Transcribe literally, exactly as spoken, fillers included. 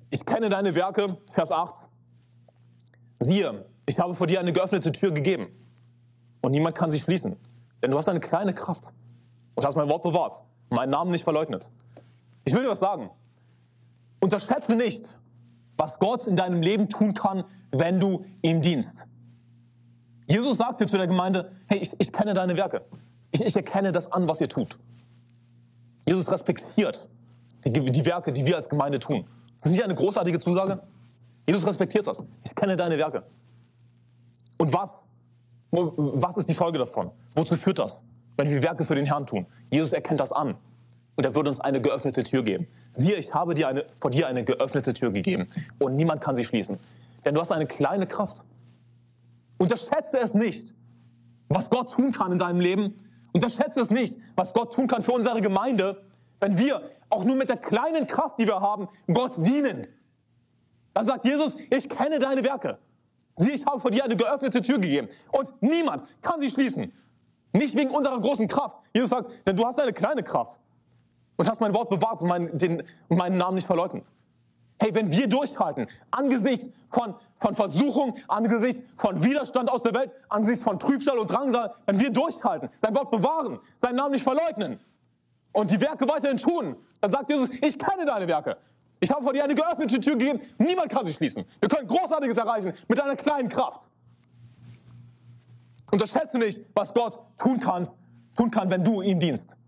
Ich kenne deine Werke, Vers acht. Siehe, ich habe vor dir eine geöffnete Tür gegeben und niemand kann sie schließen. Denn du hast eine kleine Kraft und hast mein Wort bewahrt und meinen Namen nicht verleugnet. Ich will dir was sagen. Unterschätze nicht, was Gott in deinem Leben tun kann, wenn du ihm dienst. Jesus sagte zu der Gemeinde, hey, ich, ich kenne deine Werke. Ich, ich erkenne das an, was ihr tut. Jesus respektiert die, die Werke, die wir als Gemeinde tun. Das ist nicht eine großartige Zusage? Jesus respektiert das. Ich kenne deine Werke. Und was? Was ist die Folge davon? Wozu führt das, wenn wir Werke für den Herrn tun? Jesus erkennt das an und er wird uns eine geöffnete Tür geben. Siehe, ich habe dir eine, vor dir eine geöffnete Tür gegeben und niemand kann sie schließen. Denn du hast eine kleine Kraft. Unterschätze es nicht, was Gott tun kann in deinem Leben. Unterschätze es nicht, was Gott tun kann für unsere Gemeinde, wenn wir auch nur mit der kleinen Kraft, die wir haben, Gott dienen. Dann sagt Jesus, ich kenne deine Werke. Sieh, ich habe vor dir eine geöffnete Tür gegeben und niemand kann sie schließen. Nicht wegen unserer großen Kraft. Jesus sagt, denn du hast eine kleine Kraft und hast mein Wort bewahrt und, mein, den, und meinen Namen nicht verleugnet. Hey, wenn wir durchhalten, angesichts von, von Versuchung, angesichts von Widerstand aus der Welt, angesichts von Trübsal und Drangsal, wenn wir durchhalten, sein Wort bewahren, seinen Namen nicht verleugnen und die Werke weiterhin tun, dann sagt Jesus, ich kenne deine Werke. Ich habe vor dir eine geöffnete Tür gegeben, niemand kann sie schließen. Wir können Großartiges erreichen mit einer kleinen Kraft. Unterschätze nicht, was Gott tun kannst, tun kann, wenn du ihm dienst.